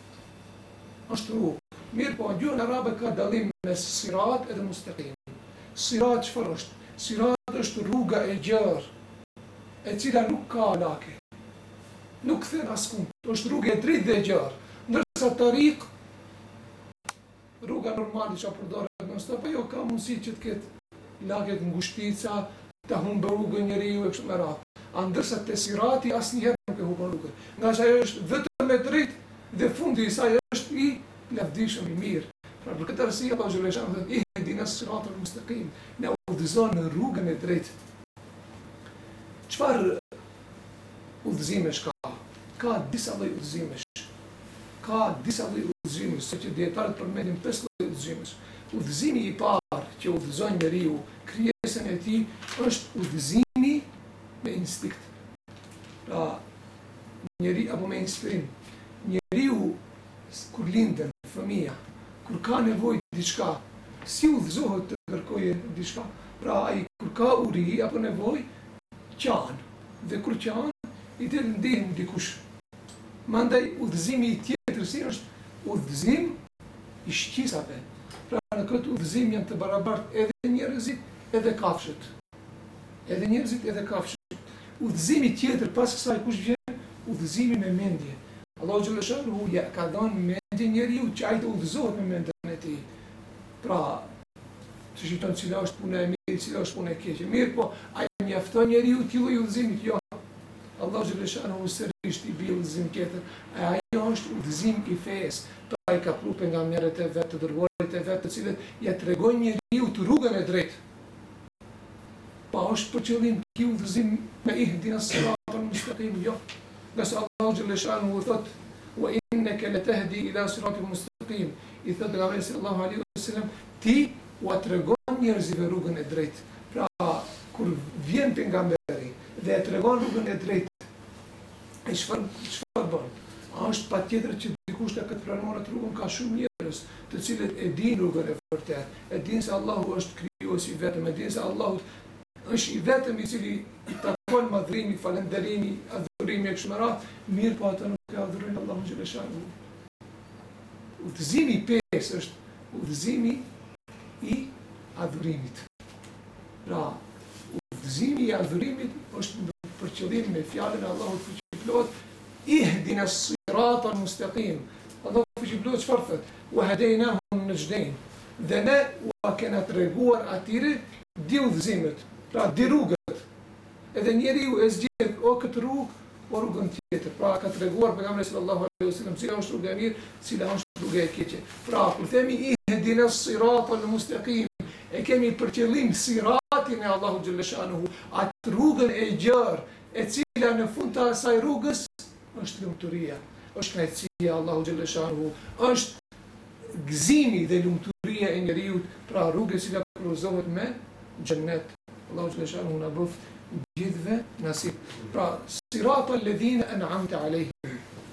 është rrugë. Mirë po, në gjuhën arabe ka dallim mes sirat edhe mustaqim. Sirat çfarë është? Sirat është rruga e gjerë, e cila nuk ka lake. Nuk thën askund, është rrugë e drejtë dhe e gjerë. Ndërsa tariq, rruga normale që përdoret non stop, ajo ka mundësi që të ketë lake të ngushtica, të humbë rrugën njeriu e kështu me radhë. Ndërsa te sirati asnjëherë nuk e humbon rrugën. Nga që ajo është vetëm e drejtë dhe fundi i saj është i lavdishëm i mirë. Pra për këtë arsye Allahu xhaleshanu thotë ihdina as-sirata al-mustaqim, ne udhëzon në rrugën e drejtë. Çfarë udhëzimesh ka? Ka disa lloj udhëzimesh. Ka disa lloj udhëzimesh, se që dietarët përmendin pesë lloj udhëzimesh. Udhëzimi i parë që udhëzon njeriu krijesën e tij është udhëzimi me instinkt. Pra, njeri apo me inspirim. Njeriu kur lindën fëmia, kur ka nevojë diçka, si udhëzohet të kërkojë diçka? Pra ai kur ka uri apo nevojë, qan. Dhe kur qan, i del ndihmë dikush. Mandaj udhëzimi tjetër si është udhëzim i shqisave. Pra në këtë udhëzim janë të barabartë edhe njerëzit edhe kafshët. Edhe njerëzit edhe kafshët. Udhëzimi tjetër pas kësaj kush vjen? Udhëzimi me mendje. Allahu xhallahu xhallahu ja ka dhënë mendje njeriu që ai të udhëzohet me mendjen e tij. Pra, të shifton cila është puna e mirë, cila është puna e keqe. Mirë, po ai mjafton njeriu të lloj udhëzimit, jo. Allahu xhallahu xhallahu sërish i bie udhëzim tjetër. Ajo është udhëzim i fesë. Pra ai ka pru pejgamberët e vet, të dërguarit e vet, të cilët ja tregojnë njeriu të rrugën e drejtë. Pa është për qëllim ky udhëzim me ihdinas siratal mustaqim, jo. Nëse Allahu xhallahu xhallahu thot wa innaka latahdi ila siratil mustaqim, i thot pejgamberi sallallahu alaihi wasallam, ti u tregon njerëzve rrugën e drejtë. Pra kur vjen pejgamberi dhe e tregon rrugën e drejtë, ai çfarë çfarë bën? Është patjetër që dikush të këtë pranon atë rrugën, ka shumë njerëz të cilët e dinë rrugën e vërtetë, e dinë se Allahu është krijuesi i vetëm, e dinë se Allahu është i vetëm i cili i takon madhrimi, falënderimi, adhurimi e kështu me radhë, mirë po ata nuk e adhurojnë Allahun xhallahu xhallahu. Udhëzimi i pesë është udhëzimi i adhurimit. Pra, udhëzimi i adhurimit është për qëllim me fjalën e Allahut fuqiplot, ihdinas siratal mustaqim. Allahu fuqiplot çfarë thot? Wa hadaynahum najdain. Dhe ne u kena treguar atyre di udhëzimet. Pra, di rrugët. Edhe njeriu e zgjedh o këtë rrugë, o rrugën tjetër. Pra, ka treguar pejgamberi sallallahu alaihi wasallam cila është rruga e mirë, cila është rruga e keqe. Pra, kur themi ihdinas siratal mustaqim, e kemi për qëllim siratin e Allahu xhallahu xhallahu, atë rrugën e gjerë, e cila në fund të asaj rrugës është lumturia, është kënaqësia e Allahu xhallahu xhallahu, është gëzimi dhe lumturia e njeriu, pra rruga e cila kurzohet me xhennet. Allahu xhallahu xhallahu na bëf gjithve nasib. Pra, siratal ladhina an'amta alejhim.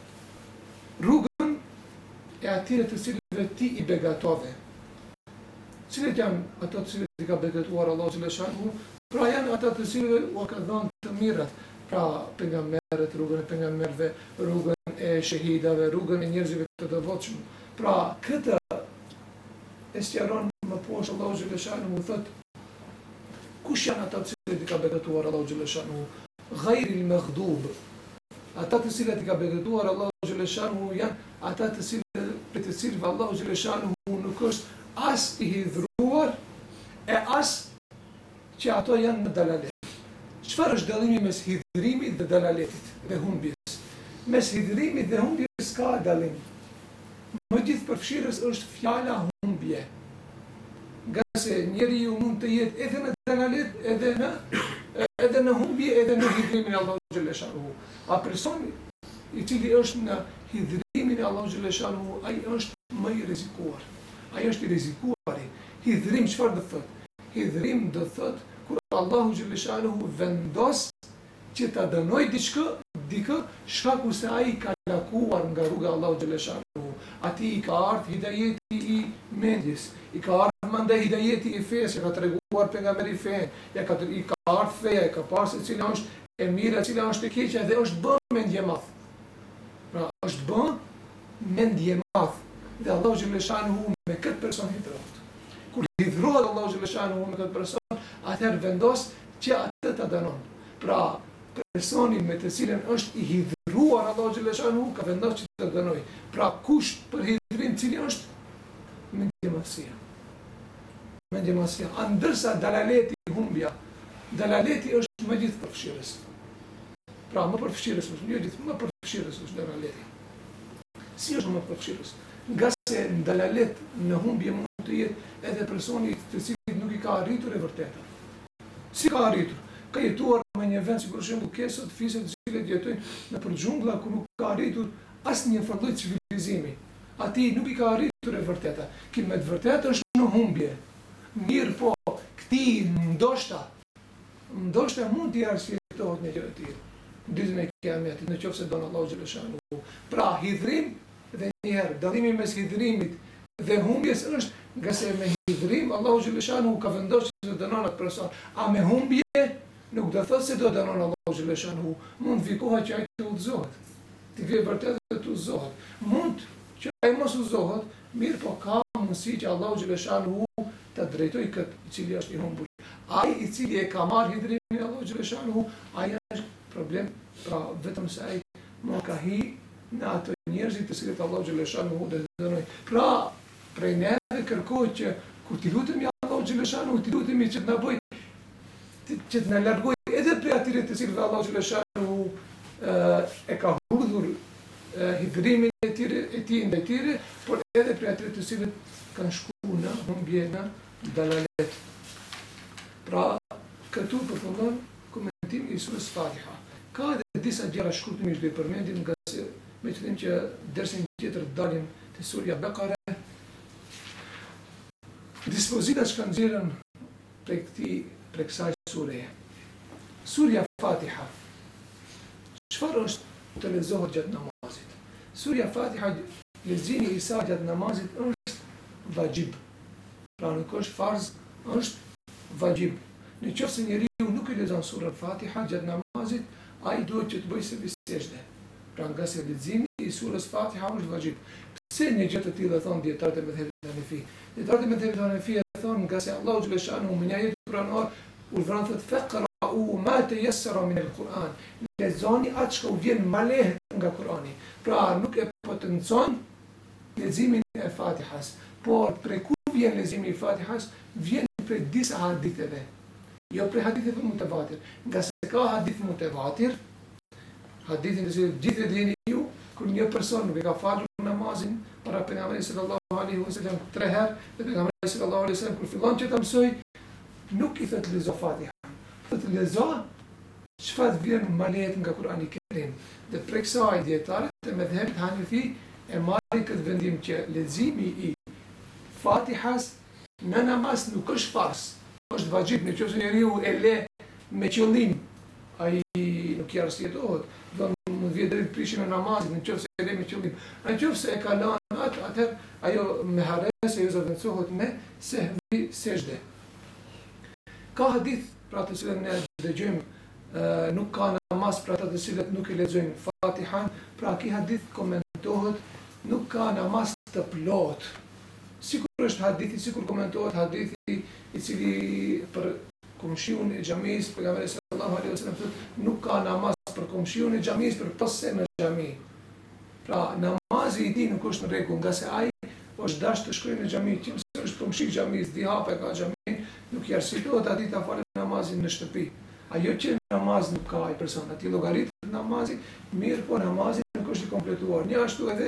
Rrugën e atyre të cilëve ti i begatove. Cilët janë ato të cilët i ka begatuar Allahu xhallahu xhallahu? Pra janë ato të cilëve u ka dhënë të mirat. Pra pejgamberët, rrugën e pejgamberëve, rrugën e shahidave, rrugën e njerëzve të devotshëm. Pra këtë e sqaron më poshtë Allahu xhallahu xhallahu thotë kush janë ata të cilët i ka begatuar Allahu xhallahu xhallahu? Ghayril maghdub. Ata të cilët i ka begatuar Allahu xhallahu xhallahu janë ata të cilët për të cilëve Allahu xhallahu xhallahu nuk është as i hidhruar e as që ato janë në dalalet. Çfarë është dallimi mes hidhrimit dhe dalaletit dhe humbjes? Mes hidhrimit dhe humbjes ka dallim. Më gjithë përfshirës është fjala humbje. Nga se njeriu mund të jetë edhe në dalalet, edhe në edhe në humbje, edhe në hidhrimin e Allahu xhallahu xhallahu. A personi i cili është në hidhrimin e Allahu xhallahu xhallahu, ai është më i rrezikuar. Ai është i rrezikuari. Hidhrim çfarë do thotë? Hidhrim do thotë kur Allahu xhallahu xhallahu vendos që ta dënoj diçka, dikë, shkaku se ai ka lakuar nga rruga Allahu xhallahu xhallahu. Ati i ka ardhur hidajeti i mendjes, i ka ardhur mandej hidajeti i fesë, ka treguar pejgamberi fen, ja ka i ka ardhur feja, ka parë se cila është e mira, cila është e keqe dhe është bën mendje madh. Pra është bën mendje madh dhe Allahu xhallahu xhallahu me këtë person hidrohet. Kur hidrohet Allahu xhallahu xhallahu me këtë person, atëherë vendos që atë ta dënon. Pra personi me të cilën është i hidhruar Allahu xhallahu xhallahu ka vendosur që të dënoj. Pra kusht për hidhrim cili është mendjemasia. Mendjemasia. Ndërsa dalaleti humbja, dalaleti është më gjithë përfshirës. Pra më përfshirës është, jo gjithë më përfshirës është dalaleti. Si është më përfshirës? Nga se në dalalet në humbje mund të jetë edhe personi të cilit nuk i ka arritur e vërteta. Si ka arritur? Ka jetuar me një vend si për shembull Kesët, Fiset, të cilët jetojnë në për xhunglla ku nuk ka arritur asnjë lloj civilizimi. Ati nuk i ka arritur e vërteta. Ki me të vërtetë është në humbje. mirë po, këti ndoshta, ndoshta mund t'i arsjetohet me gjë të tillë. Ditën e Kiametit, në qoftë se don Allahu xhallahu xhanu. Pra hidhrim dhe njëherë dallimi mes hidhrimit dhe humbjes është nga se me hidhrim Allahu xhallahu xhanu ka vendosur se dënon atë person, a me humbje nuk do thotë se do dënon Allahu xhallahu xhanu. Mund vikohet që ai të udhëzohet. Ti vjen vërtet të udhëzohet. Mund që ai mos udhëzohet, mirë po ka mundësi që Allahu xhallahu xhanu të drejtoj këtë i cili është i humbur. Ai i cili e ka marrë hidhrimin Allahu xhallahu xhanu, ai është problem, pra vetëm se ai mund ka hi në ato njerëzit të cilët Allahu xhallahu xhanu do të dënoj. Pra, prej neve kërkohet që kur ti lutemi Allahu xhallahu xhanu, ti lutemi që të na bëj që të na largoj edhe prej atyre të cilëve Allahu xhallahu xhanu e ka hudhur hidhrimin e tyre e tij ndaj tyre, por edhe prej atyre të cilët kanë shkuar në humbje në dalalet. Pra, këtu përfundon komentimi i surës Fatiha. Ka edhe disa gjëra shkurtimisht do i përmendim nga se me qëllim që dersin tjetër dalim te surja Bekare. Dispozitat që kanë nxjerrën prej këtij prej kësaj sureje. Surja Fatiha. Çfarë është të lexohet gjatë namazit? Surja Fatiha, leximi i saj gjatë namazit është vajib. Pra nuk është farz, është vajib. Në qoftë se njeriu nuk e lexon surën Fatiha gjatë namazit, ai duhet që të bëjë se sejdë. Pra nga se leximi i surës Fatiha është vajib. Pse një gjë të tillë thon dietarët e mëdhëve Hanefi? Dietarët e mëdhëve Hanefi thonë nga se Allahu xhallahu xhanu në një ajet kuranor urdhëron thotë faqra'u ma tayassara min al-Quran. Lexoni atë që u vjen më lehtë nga Kurani. Pra nuk e potencon leximin e Fatihas, por prej ku vjen leximi i Fatihas? Vjen prej disa haditheve. Jo prej haditheve mutawatir. Nga se ka hadith mutawatir, hadithin që gjithë e dini ju, kur një person nuk e ka falur namazin para pejgamberit sallallahu alaihi wasallam tre herë, dhe pejgamberi sallallahu alaihi wasallam kur fillon që ta mësoj, nuk i thotë lezo Fatiha. Thotë lezo çfarë vjen më lehtë nga Kurani i Kerim. Dhe prej kësaj dietarët e mëdhëvit Hanefi e marrin këtë vendim që leximi i Fatihas në namaz nuk është farz, është vajib. Nëse njeriu e le me qëllim, ai nuk i arsjetohet, do mund vjet deri prishjen e namazit, nëse e le me qëllim. Nëse e ka lënë atë, atëherë ajo me harese ajo zëvendësohet me sehvi sejdë. Ka hadith pra të cilën ne dëgjojmë, nuk ka namaz pra të cilët nuk e lexojnë Fatihan, pra ky hadith komentohet, nuk ka namaz të plot. Sikur është hadithi, sikur komentohet hadithi i cili për komshiun e xhamisë, pejgamberi sallallahu alaihi wasallam thotë nuk ka namaz për komshiun e xhamisë për pasë në xhami. Pra namazi i tij nuk është në rregull, nga se ai është dash të shkojë në xhami, që është komshi i xhamisë, di hapë ka xhamin, nuk i arsitohet atij ta falë namazin në shtëpi. Ajo që namaz nuk ka ai person, aty llogaritet namazi, mirë po namazi nuk është i kompletuar. Një ashtu edhe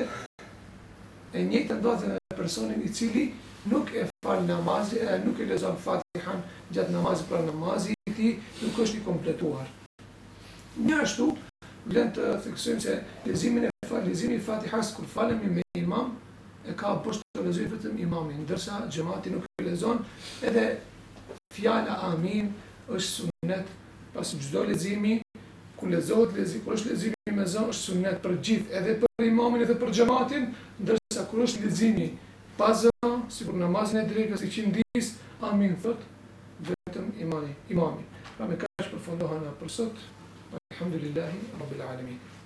e njëjtë ndodhet me personin i cili nuk e fal namazin, nuk e lexon Fatihan gjatë namazit, pra namazi i tij nuk është i kompletuar. Një ashtu vlen të theksojmë se leximin e leximi i Fatihas kur falemi me imam e ka poshtë të lexojë vetëm imami, ndërsa xhamati nuk e lexon, edhe fjala amin është sunnet pas çdo leximi. Kur lexohet leximi, kur është leximi me zë është sunnet për gjithë, edhe për imamin edhe për xhamatin, ndërsa kur është leximi pa zë, sikur namazin e drekës i qindis, amin thot vetëm imani, imami. Pra me kaq përfundohen për sot. Alhamdulillahi rabbil alamin.